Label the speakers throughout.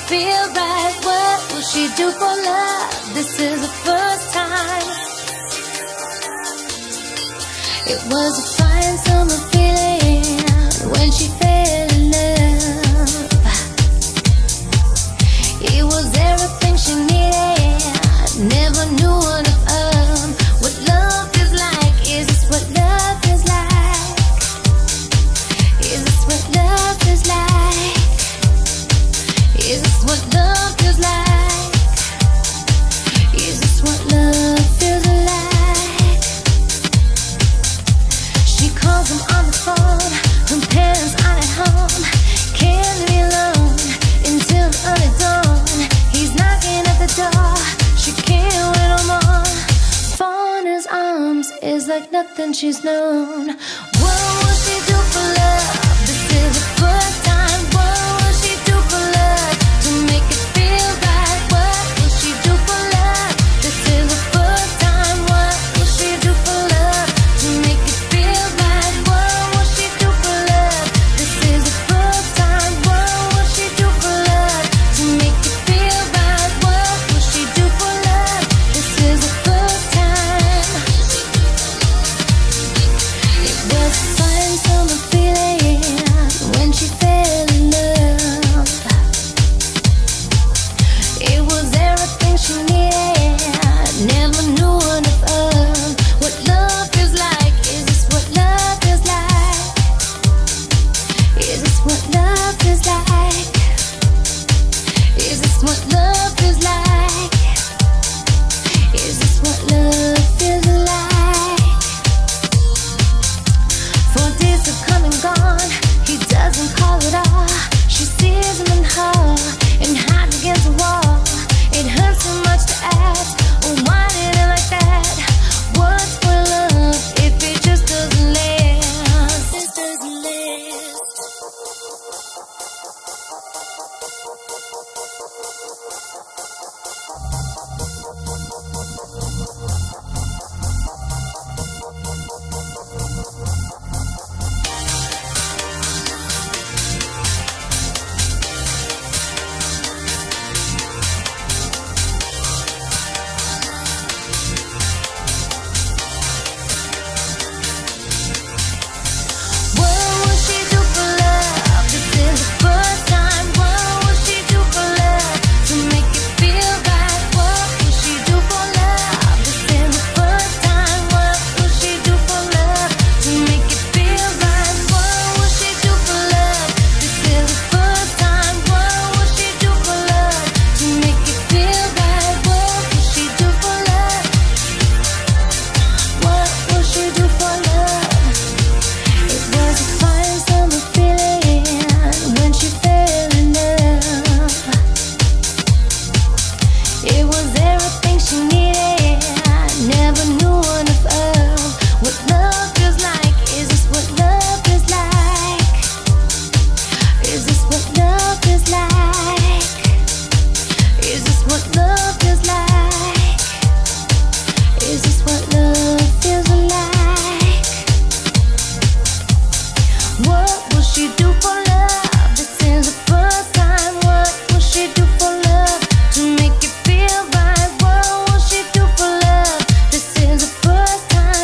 Speaker 1: feel right. What will she do for love? This is the first time. It was a fine summer feeling when she fell in love. It was everything she needed. Never knew what what love is like. Is this what love is like? Is this what love is like? Is this what love feels like? Is this what love feels like? She calls him on the phone. Her parents aren't at home. Can't be alone until the early dawn. He's knocking at the door. She can't wait no more. Fall in his arms is like nothing she's known. What will she do for love? This is the first time. What will she do for love to make it feel right? What will she do for love? This is the first time. What will she do for love to make it feel right? What will she do for love? This is the first time. What will she do for love to make it feel right? What will she do for love? This is the first time. It was a fine summer feeling when she fell in love. It was everything she needed. Never knew what love is like. Is this what love is like? Is this what love is like? Is this what love is like? Is this what love feels like? 4 days have come and gone. He doesn't call at all. She sees him in her and hides against the wall. It hurts so much to ask, oh, why did it like that? What's for love if it just doesn't last? It doesn't last. What will she do for love? This is the first time. What will she do for love to make it feel right? What will she do for love? This is the first time. What will she do for love to make it feel right? What will she do for love? This is the first time. What will she do for love to make it feel right? What will she do for love? What will she do for love? It was a fine summer feeling when she fell in love. It was everything she needed. Never knew what love feels like. Is this what love is like? Is this what love is like? Is this what love is like? Is this what love feels like? What will she do for love? This is the first time. What will she do for love to make it feel right? What will she do for love? This is the first time.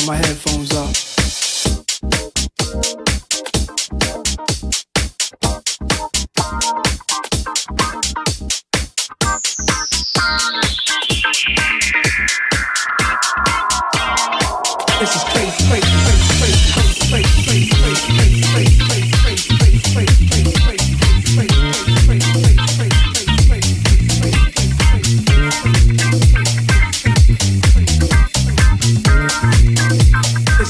Speaker 2: got my headphones up. This is crazy, crazy, crazy, crazy, crazy, crazy, crazy, crazy, crazy, crazy, crazy, crazy, crazy, crazy, crazy, crazy, crazy,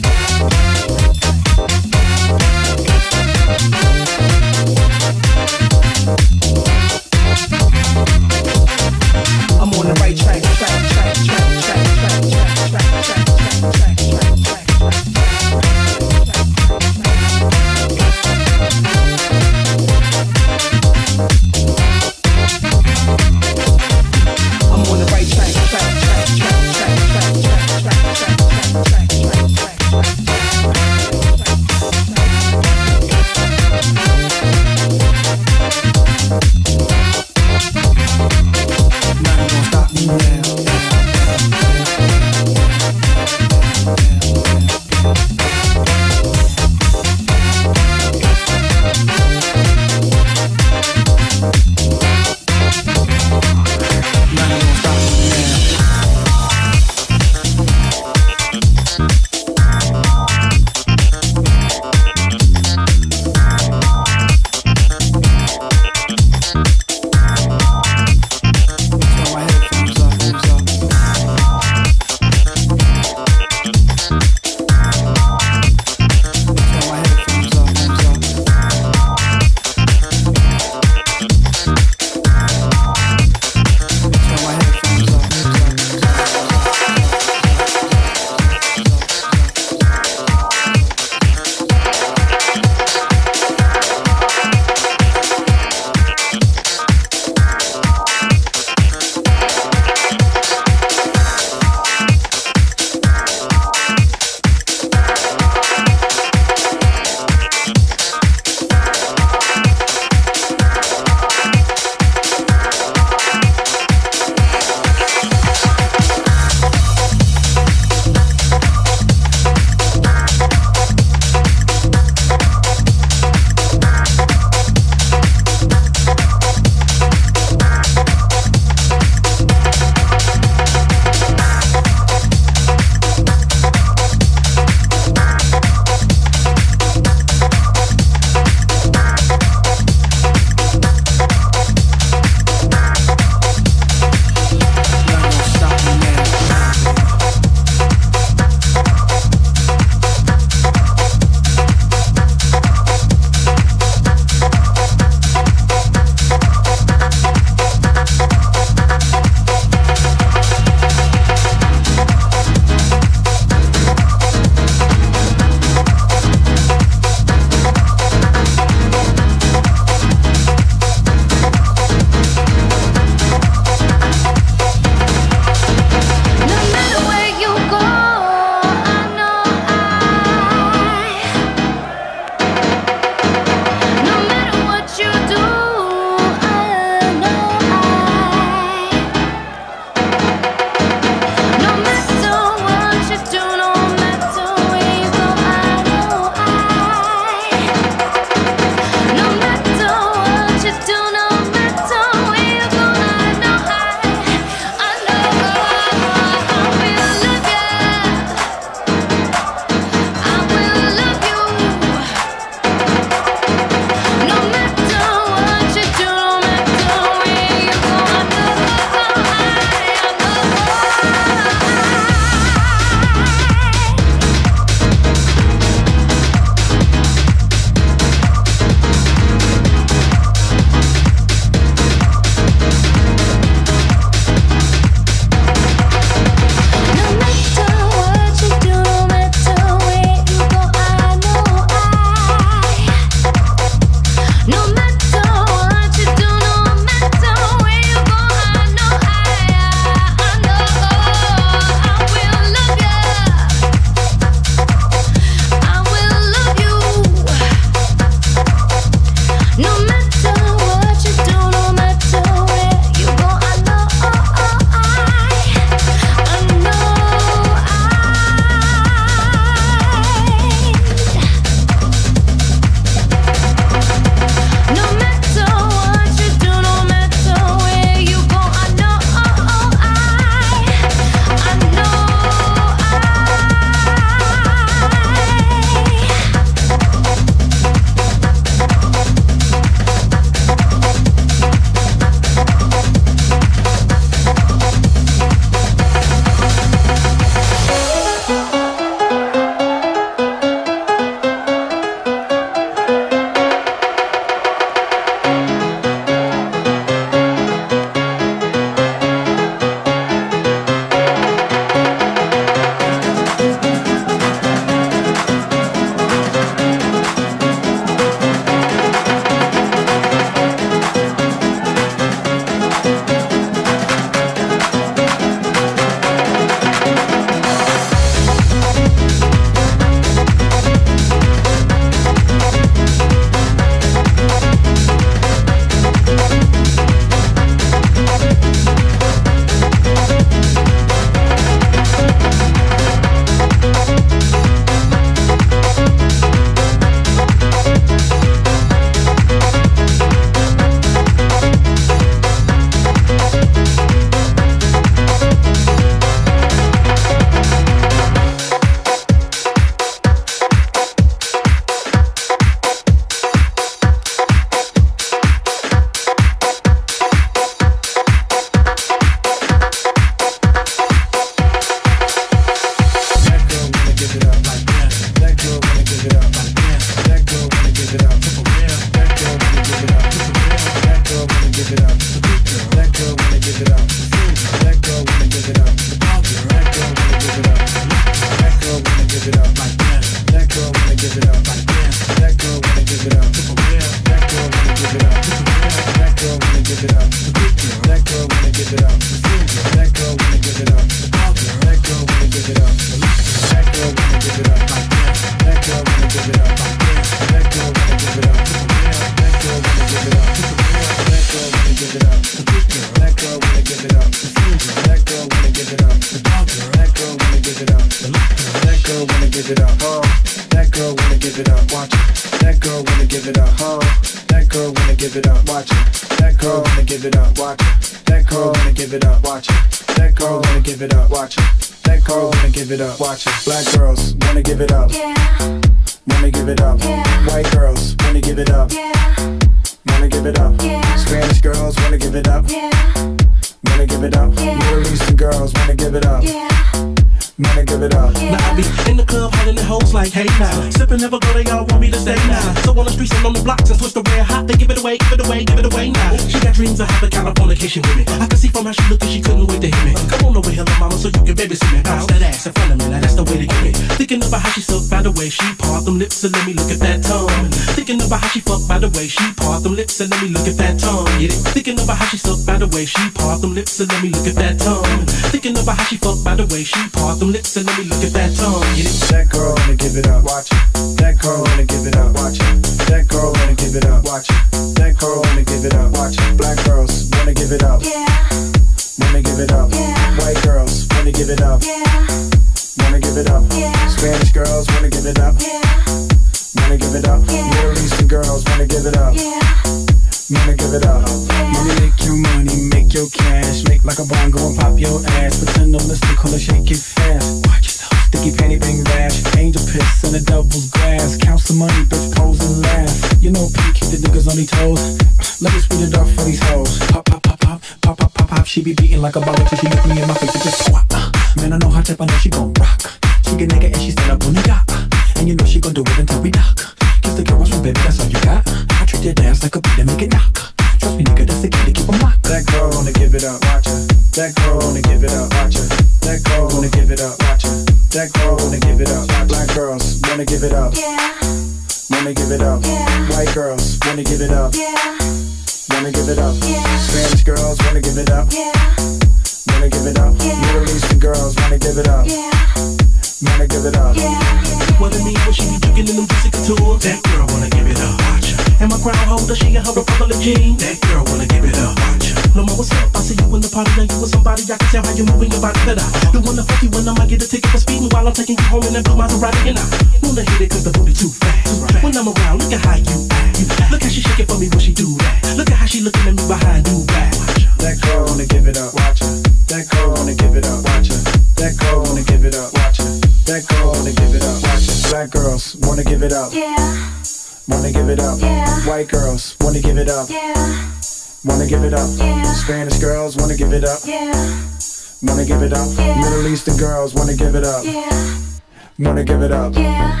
Speaker 2: give it up. That girl wanna give it up. That girl wanna give it up. That girl wanna give it up. That girl wanna give it up. That girl wanna give it up. That girl wanna give it up. That girl wanna give it up. That girl wanna give it up. Oh, that girl wanna give it up. Watch it. That girl wanna give it up. Oh, that girl wanna give it up. Watch it. That girl wanna give it up. Watch it. That girl wanna give it up. Watch it. That girl wanna give it up. Watch it. That girl wanna give it up. Watch it. Black girls wanna give it up.
Speaker 1: Yeah.
Speaker 2: Wanna give it up.
Speaker 1: Yeah.
Speaker 2: White girls wanna give it up.
Speaker 1: Yeah.
Speaker 2: Wanna give it up.
Speaker 1: Yeah.
Speaker 2: Spanish girls wanna give it up.
Speaker 1: Yeah.
Speaker 2: Wanna give it up.
Speaker 1: Yeah.
Speaker 2: Middle Eastern girls wanna give it up.
Speaker 1: Yeah.
Speaker 2: Wanna give it up.
Speaker 1: Yeah.
Speaker 3: Now I be in the club holding the hoes like, hey now. Sippin' never go, they all want me to stay now. So on the streets and on the blocks and twist the red hot, they give it away, give it away, give it away now. She got dreams of having Californication with me. I can see from how she look and she couldn't wait to hit me. Come on over here, little mama, so you can babysit me. Bounce that ass in front of me, now that's the way to get it. Thinking about how she suck by the way she part them lips and let me look at that tongue. Thinking about how she fuck by the way she part them lips and let me look at that tongue. Get it? Thinking about how she suck by the way she part them lips and let me look at that tongue. Thinking about how she fuck by the way she part them lips and let me look at that tongue. Get it?
Speaker 2: That girl wanna give it up. Watch it. That girl wanna give it up. Watch it. That girl wanna give it up. Watch it. That girl wanna give it up. Watch it. Black girls wanna give it up.
Speaker 1: Yeah.
Speaker 2: Wanna give it up.
Speaker 1: Yeah.
Speaker 2: White girls wanna give it up.
Speaker 1: Yeah.
Speaker 2: Wanna give it up.
Speaker 1: Yeah.
Speaker 2: Spanish girls wanna give it up.
Speaker 1: Yeah.
Speaker 2: Wanna give it up.
Speaker 1: Yeah.
Speaker 2: Middle Eastern girls wanna give it up.
Speaker 1: Yeah.
Speaker 2: Wanna give it up. Money make your money, make your cash. Make like a bomb, go and pop your ass. Pretend no mystical and shake it fast. Watch yourself. Sticky panty bang rash. Angel piss in the devil's grass. Count some money, bitch, pose and laugh. You know P keep the niggas on their toes. Let me speed it up for these hoes. Pop, pop, pop, pop, pop, pop, pop, pop. She be beating like a ball till she look me in my face and just pop. Man, I know her type, I know she gon' rock. She get naked and she stand up on the yacht. And you know she gon' do it until we knock. Kiss the girl, from baby, that's all you got. I treat your dance like a beat and make it knock. Trust me, nigga, that's the key to keep 'em locked. That girl wanna give it up, watch her. That girl wanna give it up, watch her. That girl wanna give it up, watch her. That girl wanna give it up. Black girls wanna give it up.
Speaker 1: Yeah.
Speaker 2: Wanna give it up.
Speaker 1: Yeah.
Speaker 2: White girls wanna give it up.
Speaker 1: Yeah.
Speaker 2: Wanna give it up.
Speaker 1: Yeah.
Speaker 2: Spanish girls wanna give it up.
Speaker 1: Yeah.
Speaker 2: Wanna give it up.
Speaker 1: Yeah.
Speaker 2: Middle Eastern girls wanna give it up.
Speaker 1: Yeah.
Speaker 2: Wanna give it up.
Speaker 1: Yeah.
Speaker 3: What I mean when she be drinking in them juicy couture. That girl wanna give it up, watch her. And my crown holder, she in her Republic jean. That girl wanna give it up, watch her. No more, what's up? I see you in the party, now you with somebody. I can tell how you moving your body better. You wanna fuck you when I might get a ticket for speeding while I'm taking you home in that blue Maserati. And I wanna hit it cause the booty too fast. When I'm around, look at how you act. Look how she shake it for me when she do that. Look at how she looking at me behind do back.
Speaker 2: That girl wanna give it up, watch her. That girl wanna give it up, watch her. That girl wanna give it up, watch her. That girl wanna give it up, watch her. Black girls wanna give it up.
Speaker 1: Yeah.
Speaker 2: Wanna give it up.
Speaker 1: Yeah.
Speaker 2: White girls wanna give it up.
Speaker 1: Yeah.
Speaker 2: Wanna give it up.
Speaker 1: Yeah.
Speaker 2: Spanish girls wanna give it up.
Speaker 1: Yeah.
Speaker 2: Wanna give it up.
Speaker 1: Yeah.
Speaker 2: Middle Eastern girls wanna give it up.
Speaker 1: Yeah.
Speaker 2: Wanna give it up.
Speaker 1: Yeah.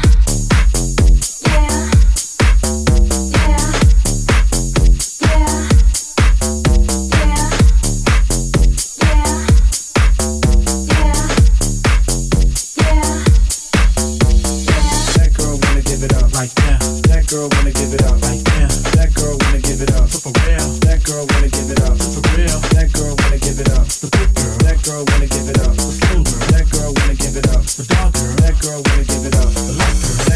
Speaker 2: That girl wanna give it up.
Speaker 3: Like that,
Speaker 2: That girl wanna give it up.
Speaker 3: like that,
Speaker 2: That girl wanna give it up.
Speaker 3: for real,
Speaker 2: That girl wanna give it up.
Speaker 3: for real.
Speaker 2: That girl wanna give it up.
Speaker 3: The big girl,
Speaker 2: That girl wanna give it up.
Speaker 3: the slim girl,
Speaker 2: That girl wanna give it up.
Speaker 3: the dog girl,
Speaker 2: That girl wanna give it up.
Speaker 3: the light girl.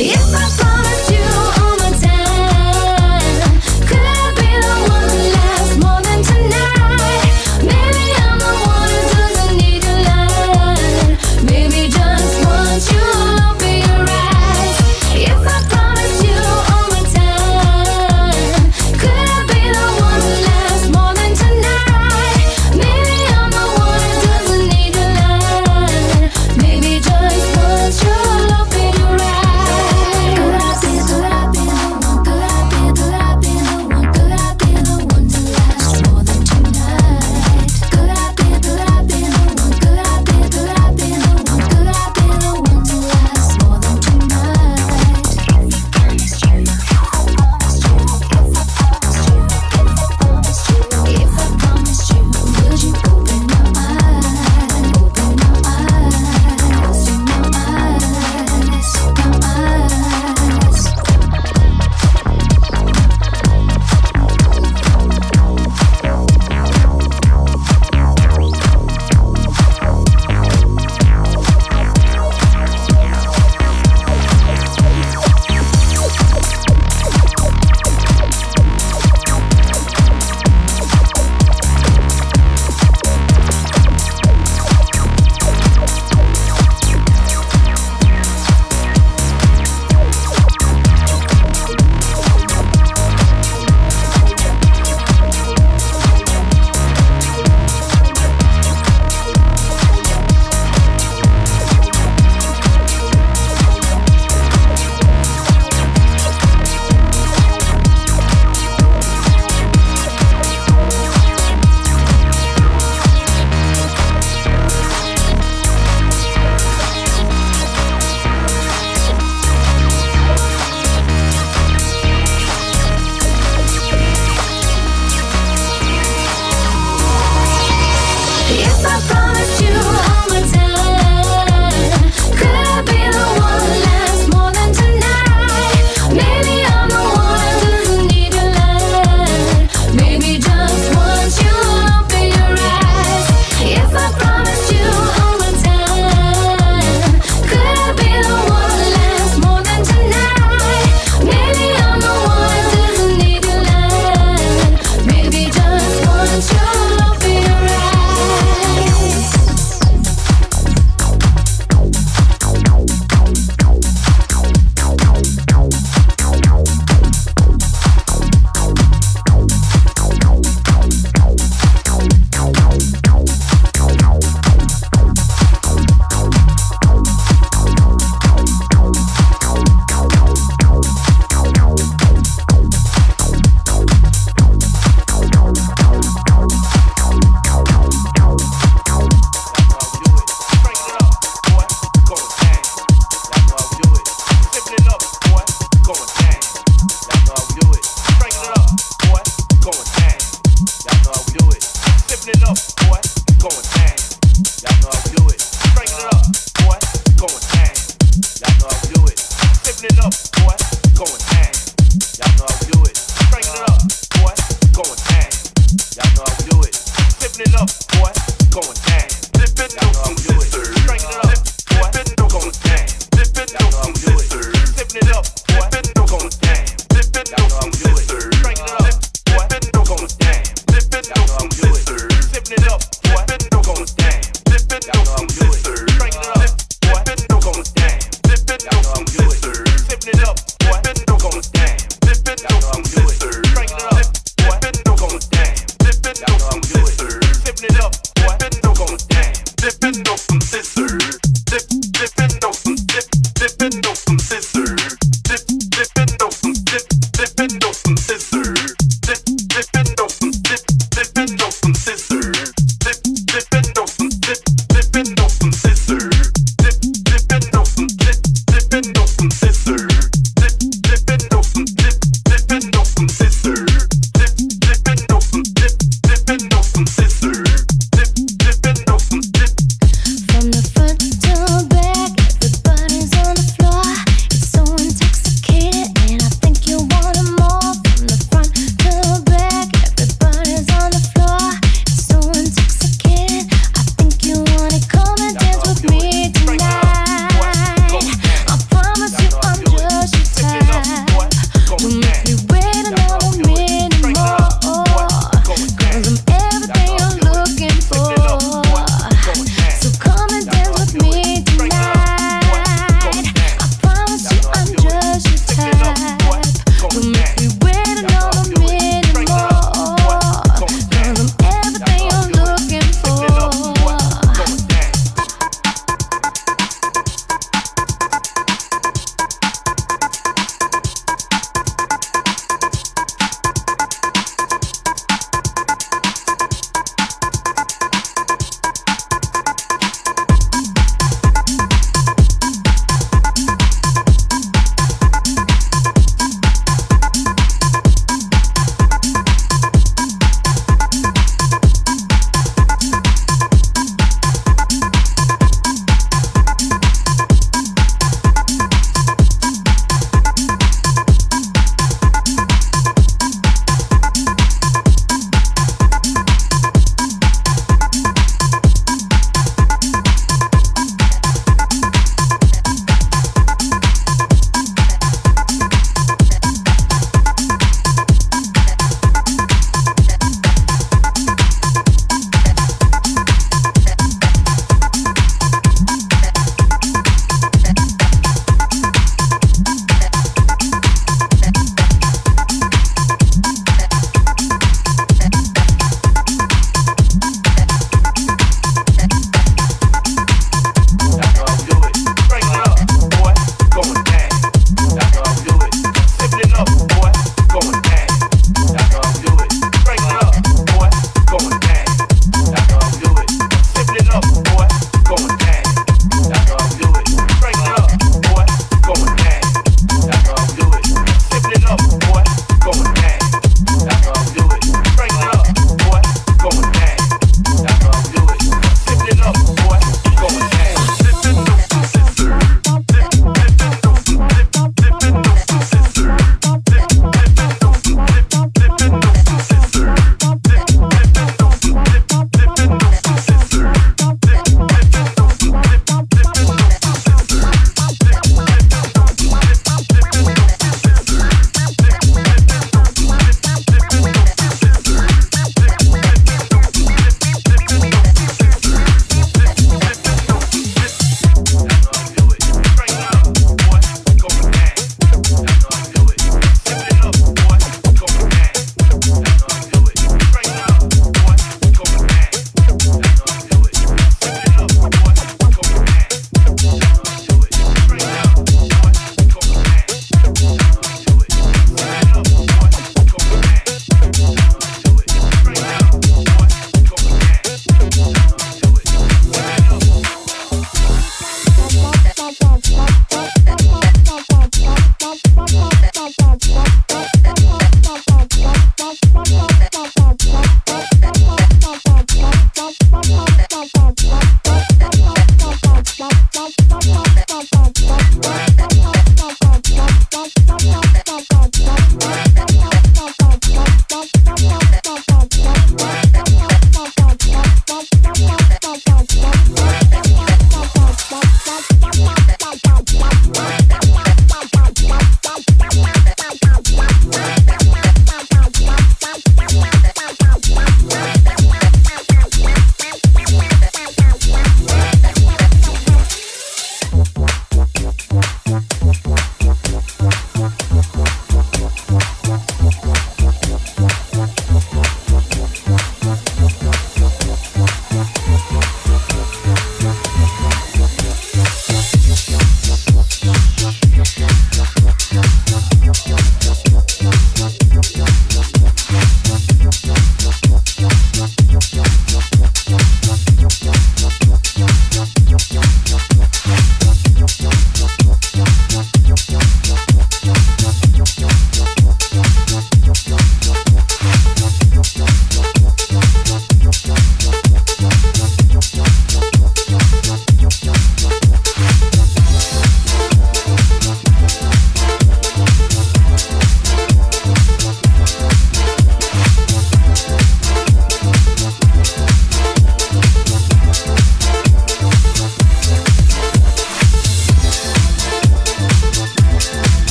Speaker 1: From the front to back, everybody's on the floor. It's so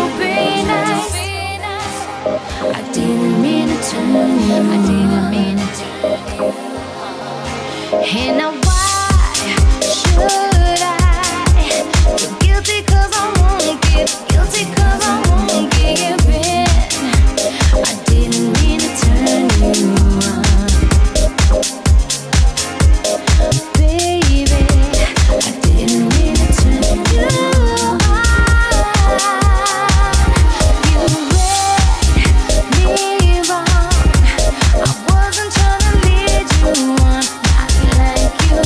Speaker 1: be nice. I didn't mean to turn you. I didn't mean to turn you. And now why should I feel guilty 'cause I won't give, guilty 'cause I won't give in. I didn't mean to turn you on. Baby, I didn't mean to turn you on. You read me wrong. I wasn't trying to lead you on, not like you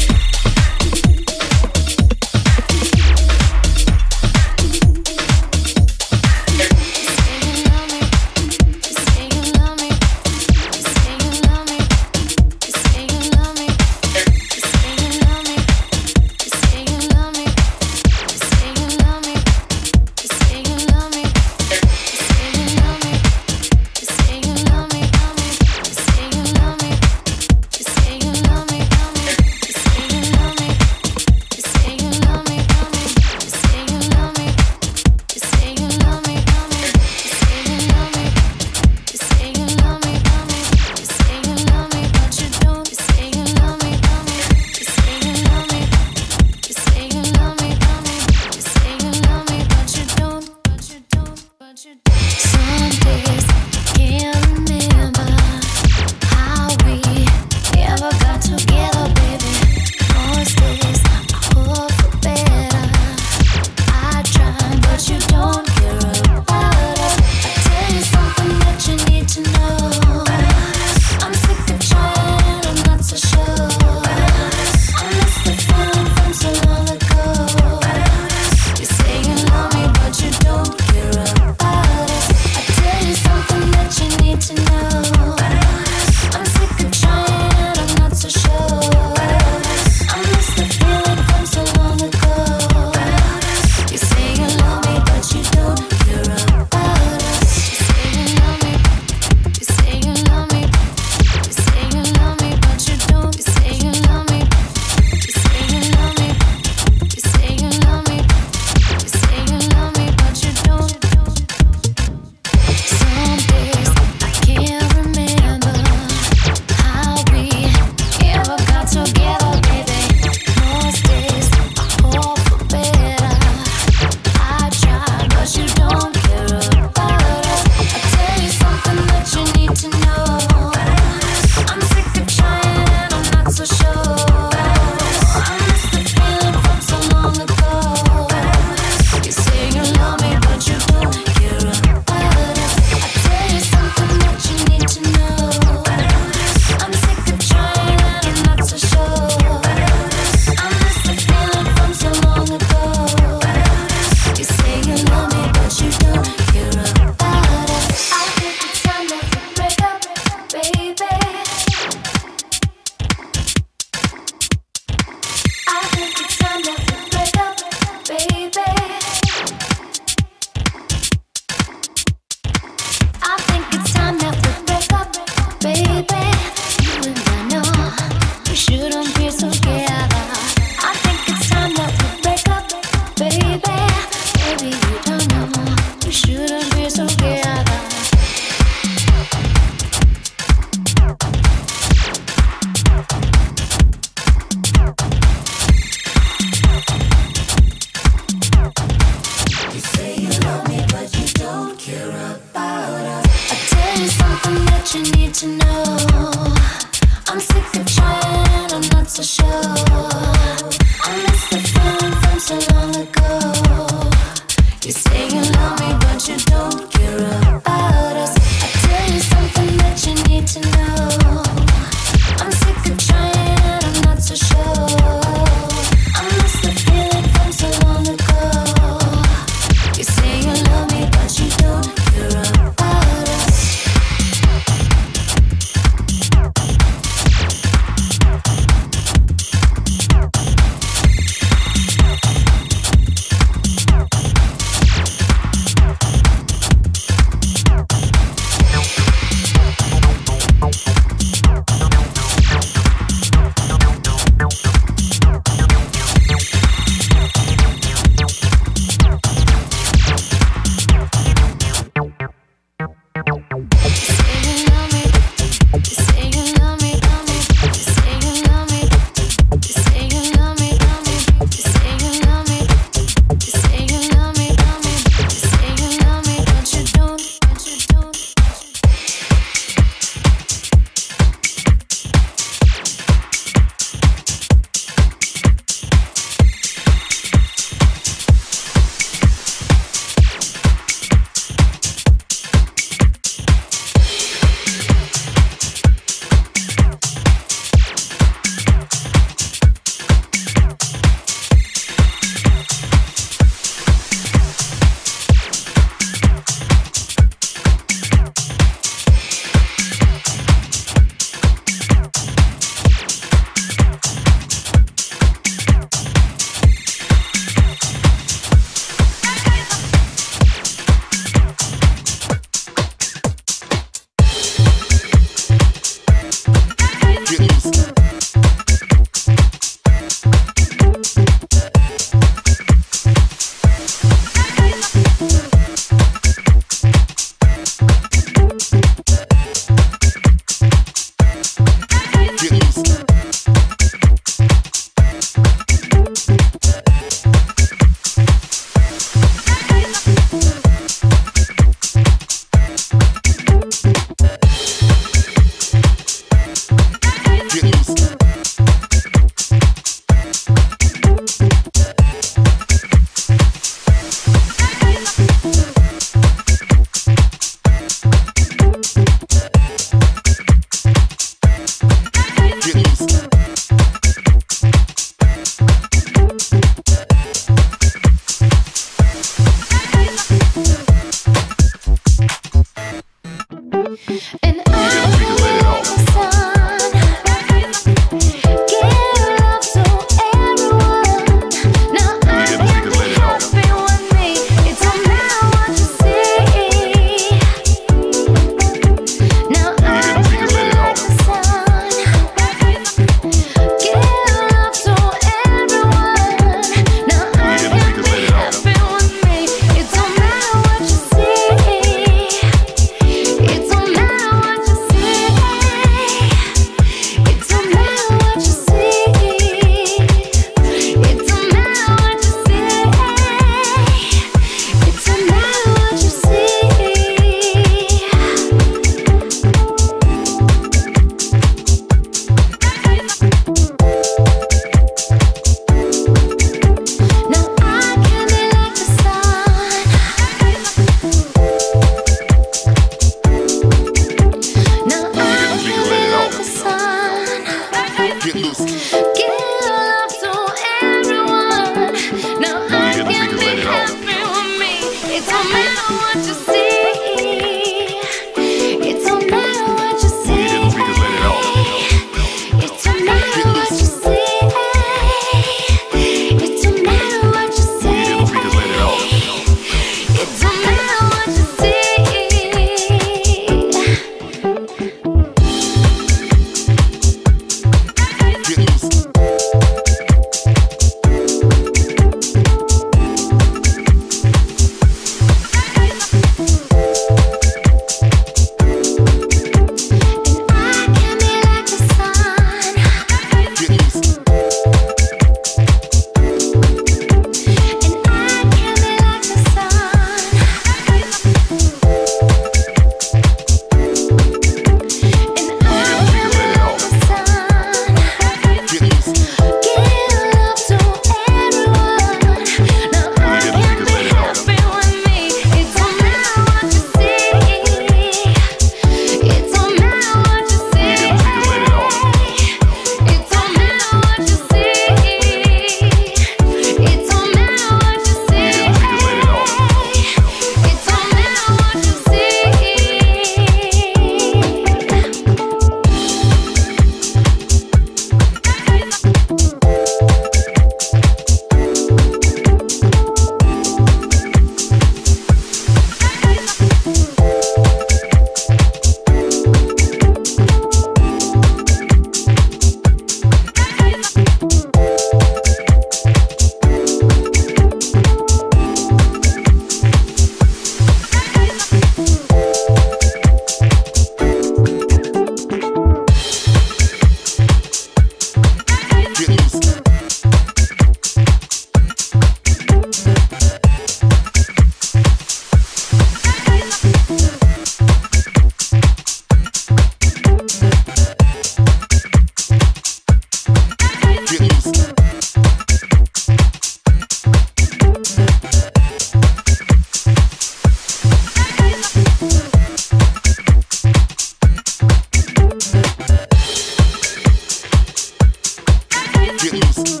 Speaker 4: Get loose.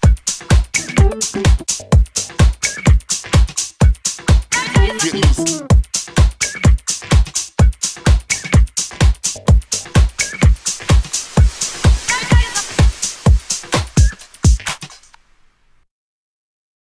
Speaker 4: Get loose.